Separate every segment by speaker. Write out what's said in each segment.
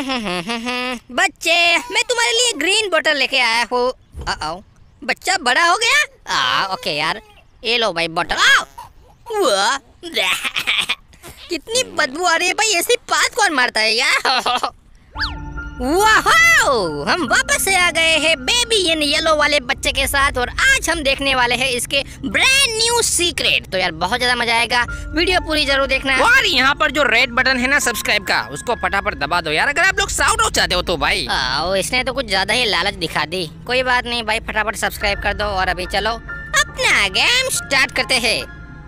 Speaker 1: बच्चे, मैं तुम्हारे लिए ग्रीन बोतल लेके आया हूँ। बच्चा बड़ा हो गया। ओके यार, ये लो भाई बोतल। कितनी बदबू आ रही है भाई, ऐसी बात कौन मारता है यार। वाह, हम वापस से आ गए हैं बेबी इन येलो वाले बच्चे के साथ, और आज हम देखने वाले हैं इसके ब्रांड न्यू सीक्रेट। तो यार बहुत ज्यादा मजा आएगा, वीडियो पूरी जरूर देखना।
Speaker 2: और यहाँ पर जो रेड बटन है ना सब्सक्राइब का, उसको फटाफट दबा दो यार, अगर आप लोग साउट आउट चाहते हो तो भाई।
Speaker 1: इसने तो कुछ ज्यादा ही लालच दिखा दी। कोई बात नहीं भाई, फटाफट सब्सक्राइब कर दो और अभी चलो अपना गेम स्टार्ट करते हैं।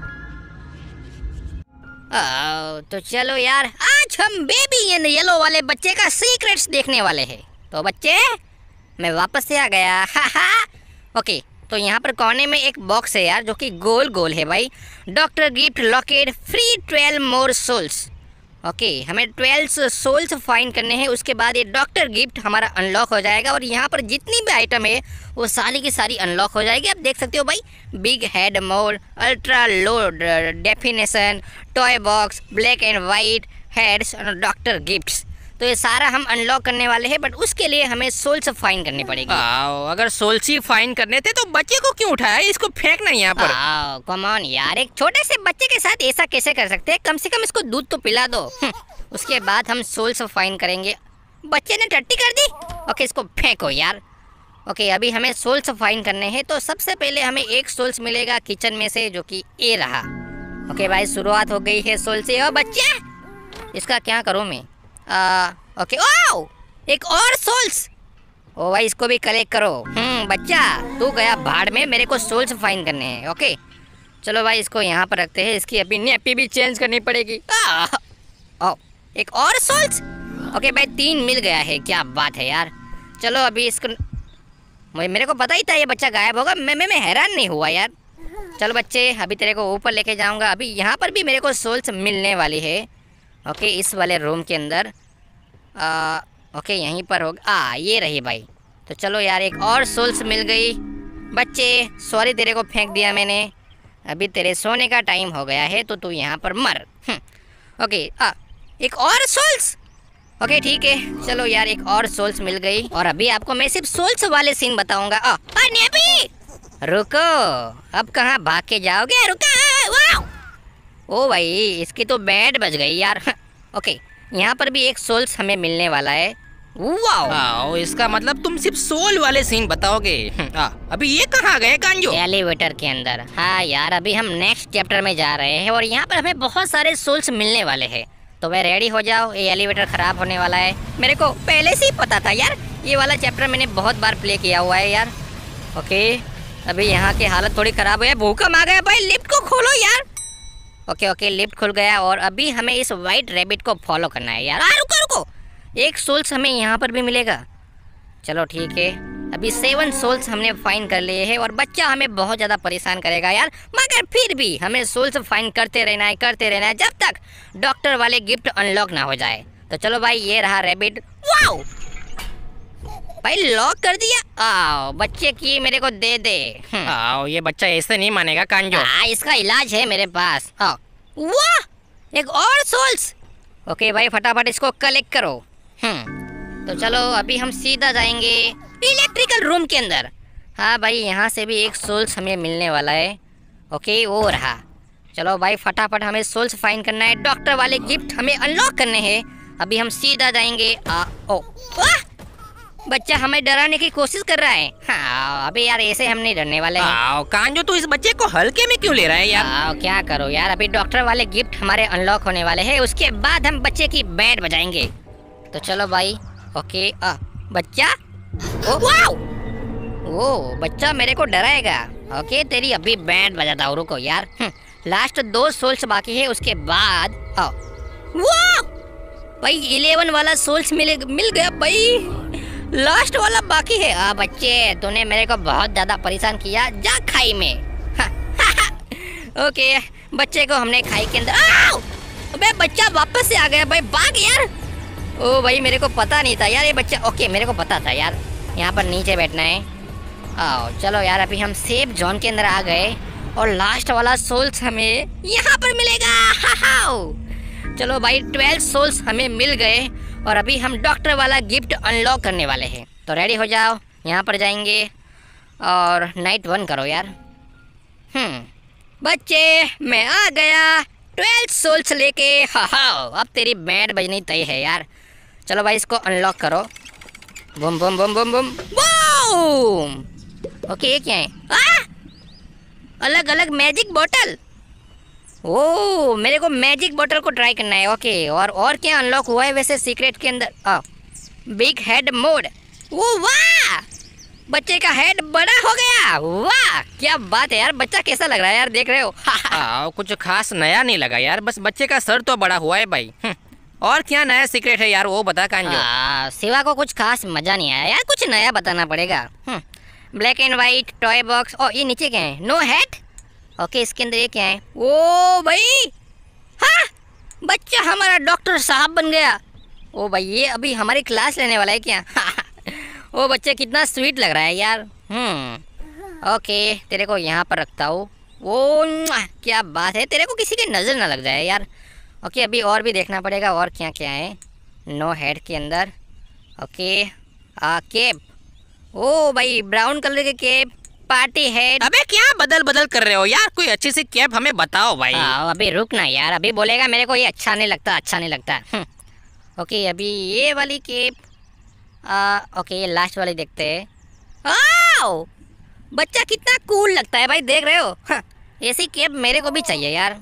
Speaker 1: तो चलो यार, आज हम बेबी इन येलो वाले बच्चे का सीक्रेट्स देखने वाले हैं। तो बच्चे, मैं वापस से आ गया। ओके, तो यहाँ पर कोने में एक बॉक्स है यार, जो कि गोल गोल है भाई। Doctor gift locket free 12 more souls. Okay, हमें 12 सोल्स फाइंड करने हैं, उसके बाद ये डॉक्टर गिफ्ट हमारा अनलॉक हो जाएगा। और यहाँ पर जितनी भी आइटम है वो सारी की सारी अनलॉक हो जाएगी। आप देख सकते हो भाई, big head mode, ultra low definition, toy box, black and white heads और डॉक्टर गिफ्ट्स। तो ये सारा हम अनलॉक करने वाले हैं, बट उसके लिए हमें सोल्स फाइंड करनी पड़ेगी।
Speaker 2: अगर सोल्स ही फाइंड करने थे तो बच्चे को क्यों उठाया, इसको फेंकना यहाँ पर।
Speaker 1: कम ऑन यार, एक छोटे से बच्चे के साथ ऐसा कैसे कर सकते हैं? कम से कम इसको दूध तो पिला दो। उसके बाद हम सोल्स फाइंड करेंगे। बच्चे ने टट्टी कर दी। ओके, इसको फेंको यार। ओके, अभी हमें सोल्स फाइंड करने हैं। तो सबसे पहले हमें एक सोल्स मिलेगा किचन में से, जो कि ए रहा। ओके भाई, शुरुआत हो गई है सोल से। बच्चे, इसका क्या करूँ मैं? ओके, ओह, एक और सोल्स। ओ भाई, इसको भी कलेक्ट करो। बच्चा, तू गया भाड़ में, मेरे को सोल्स फाइंड करने हैं। ओके चलो भाई, इसको यहाँ पर रखते हैं। इसकी अभी नेपी भी चेंज करनी पड़ेगी। एक और सोल्स। ओके भाई, 3 मिल गया है, क्या बात है यार। चलो अभी इसको, मेरे को पता ही था ये बच्चा गायब होगा। मैं हैरान नहीं हुआ यार। चलो बच्चे, अभी तेरे को ऊपर लेके जाऊंगा। अभी यहाँ पर भी मेरे को सोल्स मिलने वाली है। ओके, इस वाले रूम के अंदर। ओके, यहीं पर होगा। ये रही भाई। तो चलो यार, एक और सोल्स मिल गई। बच्चे, सॉरी तेरे को फेंक दिया मैंने। अभी तेरे सोने का टाइम हो गया है, तो तू यहाँ पर मर। ओके, एक और सोल्स। ओके ठीक है, चलो यार, एक और सोल्स मिल गई। और अभी आपको मैं सिर्फ सोल्स वाले सीन बताऊंगा। नेपी, रुको, अब कहाँ भाग के जाओगे? रुको। ओ भाई, इसकी तो बैंड बज गई यार। ओके, यहाँ पर भी एक सोल्स हमें मिलने वाला है।
Speaker 2: वाओ, इसका मतलब तुम सिर्फ सोल वाले सीन बताओगे। अभी ये कहाँ गए कांजो?
Speaker 1: एलिवेटर के अंदर। हाँ यार, अभी हम नेक्स्ट चैप्टर में जा रहे हैं, और यहाँ पर हमें बहुत सारे सोल्स मिलने वाले हैं। तो भाई रेडी हो जाओ, ये एलिवेटर खराब होने वाला है। मेरे को पहले से ही पता था यार, ये वाला चैप्टर मैंने बहुत बार प्ले किया हुआ है यार। ओके, अभी यहाँ की हालत थोड़ी खराब है। भूकंप आ गया भाई, लिफ्ट को खोलो यार। ओके, लिफ्ट खुल गया। और अभी हमें इस वाइट रैबिट को फॉलो करना है यार। रुको, एक सोल्स हमें यहाँ पर भी मिलेगा। चलो ठीक है, अभी 7 सोल्स हमने फाइंड कर लिए हैं। और बच्चा हमें बहुत ज़्यादा परेशान करेगा यार, मगर फिर भी हमें सोल्स फाइंड करते रहना है जब तक डॉक्टर वाले गिफ्ट अनलॉक ना हो जाए। तो चलो भाई, ये रहा रैबिट। वाओ भाई, लॉक कर दिया। बच्चे की मेरे को दे दे।
Speaker 2: ये बच्चा ऐसे नहीं मानेगा कांजो।
Speaker 1: इसका इलाज है मेरे पास। वाह, एक और सोल्स। ओके भाई, फटाफट इसको कलेक्ट करो। तो चलो अभी हम सीधा जाएंगे इलेक्ट्रिकल रूम के अंदर। हाँ भाई, यहाँ से भी एक सोल्स हमें मिलने वाला है। ओके, वो रहा। चलो भाई, फटाफट हमें सोल्स फाइंड करना है। डॉक्टर वाले गिफ्ट हमें अनलॉक करने हैं। अभी हम सीधा जाएंगे। बच्चा हमें डराने की कोशिश कर रहा है। अबे यार, ऐसे हम नहीं डरने वाले हैं।
Speaker 2: कांजो, तू इस बच्चे को हल्के में क्यों ले रहा है यार?
Speaker 1: क्या करो यार, अभी डॉक्टर वाले गिफ्ट हमारे अनलॉक होने वाले हैं, उसके बाद हम बच्चे की बैंड बजाएंगे। तो चलो भाई। ओके, बच्चा, ओ बच्चा मेरे को डराएगा। ओके, तेरी अभी बैंड बजाता हूँ, रुको यार। लास्ट 2 सोल्स बाकी है, उसके बाद भाई 11 वाला सोल्स मिल गया भाई। लास्ट वाला बाकी है। बच्चे, तूने मेरे को बहुत ज्यादा परेशान किया, जा खाई में। ओके, बच्चे को हमने खाई के अंदर। अबे बच्चा वापस से आ गया भाई, भाग यार। ओ भाई, मेरे को पता नहीं था यार ये बच्चा। ओके, मेरे को पता था यार, यहाँ पर नीचे बैठना है। चलो यार, अभी हम सेफ जोन के अंदर आ गए, और लास्ट वाला सोल्स हमें यहाँ पर मिलेगा। चलो भाई, 12 सोल्स हमें मिल गए। और अभी हम डॉक्टर वाला गिफ्ट अनलॉक करने वाले हैं। तो रेडी हो जाओ, यहाँ पर जाएंगे और नाइट 1 करो यार। बच्चे मैं आ गया 12 सोल्स लेके। अब तेरी बैंड बजनी तय है यार। चलो भाई इसको अनलॉक करो। Boom boom boom boom boom boom. Okay ये क्या है? अलग अलग मैजिक बोतल। ओ मेरे को मैजिक बोतल को ट्राई करना है। ओके और क्या अनलॉक हुआ है वैसे सीक्रेट के अंदर? Big head mode. ओ वाह, बच्चे का हेड बड़ा हो गया। वाह क्या बात है यार, बच्चा कैसा लग रहा है यार, देख रहे हो?
Speaker 2: कुछ खास नया नहीं लगा यार, बस बच्चे का सर तो बड़ा हुआ है भाई। और क्या नया सीक्रेट है यार, वो बता कांजो।
Speaker 1: सिवा को कुछ खास मजा नहीं आया यार, कुछ नया बताना पड़ेगा। Black and white toy box. और ये नीचे क्या है? No head. ओके इसके अंदर ये क्या है? ओ भाई हाँ, बच्चा हमारा डॉक्टर साहब बन गया। ओ भाई ये अभी हमारी क्लास लेने वाला है क्या? ओ बच्चे कितना स्वीट लग रहा है यार। ओके तेरे को यहाँ पर रखता हूँ। ओ क्या बात है, तेरे को किसी की नज़र ना लग जाए यार। ओके अभी और भी देखना पड़ेगा और क्या क्या है नो हेड के अंदर। Okay cape. ओ भाई ब्राउन कलर के केप, पार्टी हेड।
Speaker 2: अबे क्या बदल बदल कर रहे हो यार, कोई अच्छी सी कैप हमें बताओ भाई।
Speaker 1: अभी रुक ना यार, अभी बोलेगा मेरे को ये अच्छा नहीं लगता, अच्छा नहीं लगता। ओके अभी ये वाली केप। ओके ये लास्ट वाली देखते हैं। बच्चा कितना कूल लगता है भाई, देख रहे हो? ऐसी कैप मेरे को भी चाहिए यार।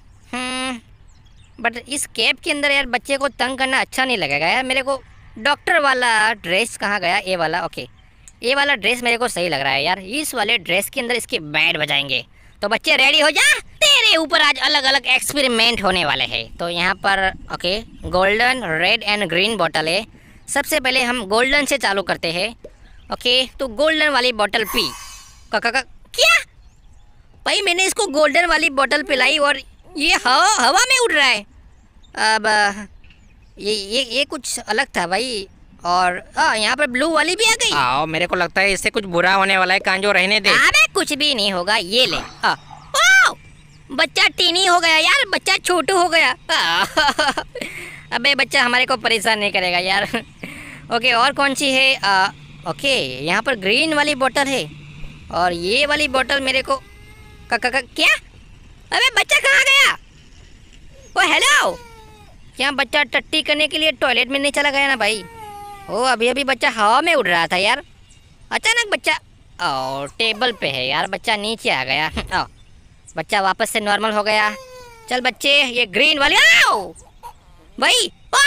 Speaker 1: बट इस कैप के अंदर यार बच्चे को तंग करना अच्छा नहीं लगेगा यार मेरे को। डॉक्टर वाला ड्रेस कहाँ गया? ये वाला। ओके ये वाला ड्रेस मेरे को सही लग रहा है यार। इस वाले ड्रेस के अंदर इसकी बैंड बजाएंगे। तो बच्चे रेडी हो जा, तेरे ऊपर आज अलग अलग एक्सपेरिमेंट होने वाले हैं। तो यहाँ पर okay golden red and green bottle है। सबसे पहले हम गोल्डन से चालू करते हैं। ओके तो गोल्डन वाली बोतल पी। क्या भाई, मैंने इसको गोल्डन वाली बोतल पिलाई और ये हवा में उड़ रहा है। अब ये कुछ अलग था भाई। और यहाँ पर ब्लू वाली भी आ गई।
Speaker 2: आओ मेरे को लगता है इससे कुछ बुरा होने वाला है कांजो, रहने दे।
Speaker 1: अबे कुछ भी नहीं होगा, ये ले। बच्चा टीनी हो गया यार, बच्चा छोटू हो गया। अबे बच्चा हमारे को परेशान नहीं करेगा यार। ओके और कौन सी है? ओके यहाँ पर ग्रीन वाली बोतल है और ये वाली बोतल मेरे को क्या? अबे बच्चा कहाँ गया? ओ हेलो, क्या बच्चा टट्टी करने के लिए टॉयलेट में नहीं चला गया ना भाई? ओ अभी अभी बच्चा हवा में उड़ रहा था यार, अचानक बच्चा टेबल पे है यार, बच्चा नीचे आ गया। बच्चा वापस से नॉर्मल हो गया। चल बच्चे ये ग्रीन वाली भाई।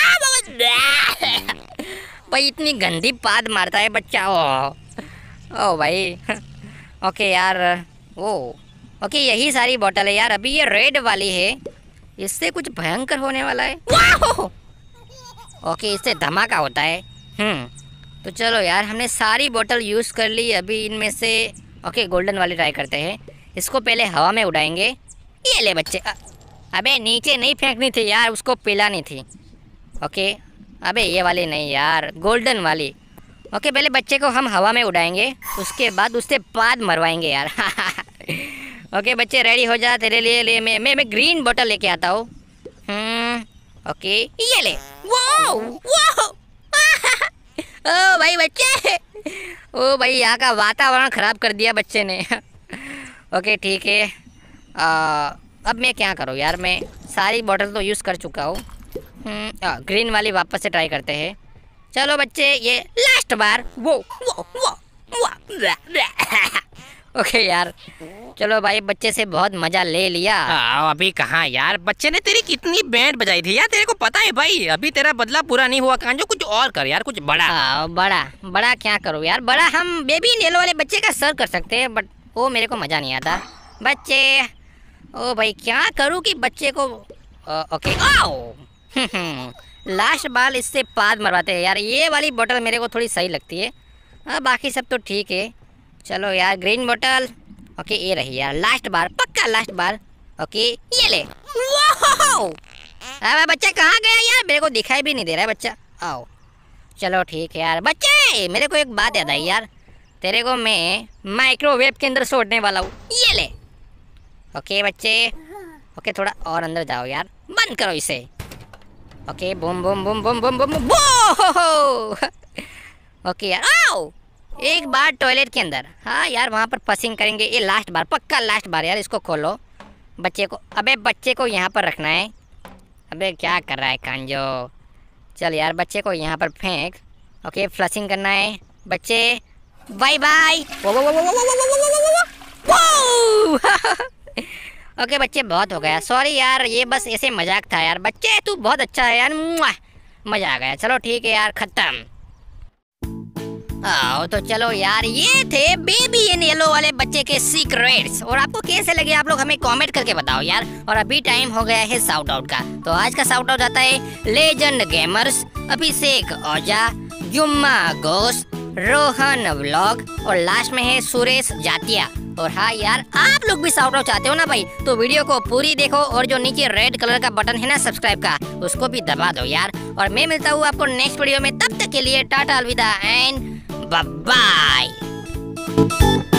Speaker 1: भाई इतनी गंदी पाद मारता है बच्चा। ओ भाई। ओके यार ओके यही सारी बोतल है यार। अभी ये रेड वाली है, इससे कुछ भयंकर होने वाला है। ओके इससे धमाका होता है। तो चलो यार हमने सारी बोतल यूज़ कर ली। अभी इनमें से ओके गोल्डन वाली ट्राई करते हैं। इसको पहले हवा में उड़ाएंगे। ये ले बच्चे। अबे नीचे नहीं फेंकनी थी यार, उसको पिलानी थी। ओके अबे ये वाली नहीं यार, गोल्डन वाली। ओके पहले बच्चे को हम हवा में उड़ाएंगे, उसके बाद उससे पाद मरवाएंगे यार। ओके बच्चे रेडी हो जा, तेरे लिए मैं ग्रीन बोतल लेके आता हूँ। ओके ये ले। वो ओ भाई बच्चे, ओ भाई यहाँ का वातावरण ख़राब कर दिया बच्चे ने। ओके ठीक है। अब मैं क्या करूँ यार, मैं सारी बोतल तो यूज़ कर चुका हूँ। ग्रीन वाली वापस से ट्राई करते हैं। चलो बच्चे ये लास्ट बार। वो ओके यार चलो भाई, बच्चे से बहुत मजा ले लिया।
Speaker 2: अभी कहाँ यार, बच्चे ने तेरी कितनी बैंड बजाई थी यार, तेरे को पता है भाई। अभी तेरा बदला पूरा नहीं हुआ कांजो, कुछ और कर यार, कुछ बड़ा।
Speaker 1: बड़ा क्या करूँ यार? बड़ा हम बेबी नेल वाले बच्चे का सर कर सकते हैं, बट वो मेरे को मजा नहीं आता। बच्चे ओ भाई क्या करूँ कि बच्चे को ओके लास्ट बाल इससे पाद मरवाते हैं यार। ये वाली बोतल मेरे को थोड़ी सही लगती है, बाकी सब तो ठीक है। चलो यार ग्रीन बोतल। ओके ये रही यार लास्ट बार, पक्का लास्ट बार। ओके ये ले। अबे बच्चा कहाँ गया यार, मेरे को दिखाई भी नहीं दे रहा है बच्चा। आओ चलो ठीक है यार। बच्चे मेरे को एक बात याद आई यार, तेरे को मैं माइक्रोवेव के अंदर छोड़ने वाला हूँ, ये ले। ओके बच्चे ओके थोड़ा और अंदर जाओ यार, बंद करो इसे। Okay boom boom boom boom boom boom boom. Okay यार, आओ एक बार टॉयलेट के अंदर। हाँ यार, वहाँ पर पसिंग करेंगे। ये लास्ट बार, पक्का लास्ट बार यार। इसको खोलो बच्चे को। अबे बच्चे को यहाँ पर रखना है। अबे क्या कर रहा है कांजो? चल यार, बच्चे को यहाँ पर फेंक। ओके, फ्लशिंग करना है बच्चे। Bye bye. ओके बच्चे, बहुत हो गया। सॉरी यार, ये बस ऐसे मजाक था यार। बच्चे तू बहुत अच्छा है यार, मजा आ गया। चलो ठीक है यार, खत्म। आओ तो चलो यार, ये थे बेबी एंड येलो वाले बच्चे के सीक्रेट्स। और आपको कैसे लगे आप लोग हमें कमेंट करके बताओ यार। और अभी टाइम हो गया है शाउट आउट का। तो आज का शाउट आउट आता है legend gamers, Abhishek Ojha, Jumma Ghosh, Rohan vlog और लास्ट में है सुरेश जातिया। और हाँ यार, आप लोग भी शाउट आउट चाहते हो ना भाई, तो वीडियो को पूरी देखो और जो नीचे रेड कलर का बटन है ना सब्सक्राइब का, उसको भी दबा दो यार। और मैं मिलता हूँ आपको नेक्स्ट वीडियो में। तब तक के लिए टाटा अलविदा एंड बाय बाय।